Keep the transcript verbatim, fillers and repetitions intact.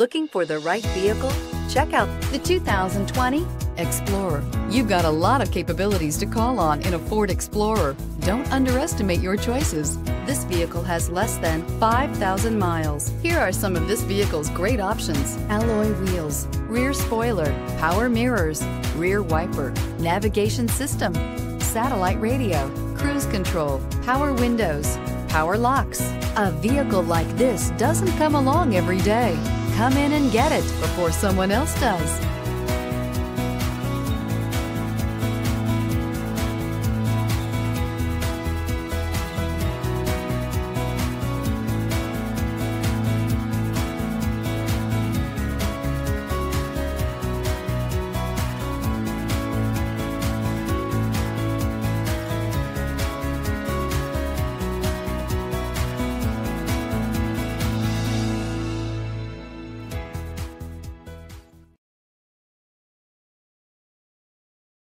Looking for the right vehicle? Check out the two thousand twenty Explorer. You've got a lot of capabilities to call on in a Ford Explorer. Don't underestimate your choices. This vehicle has less than five thousand miles. Here are some of this vehicle's great options: alloy wheels, rear spoiler, power mirrors, rear wiper, navigation system, satellite radio, cruise control, power windows, power locks. A vehicle like this doesn't come along every day. Come in and get it before someone else does.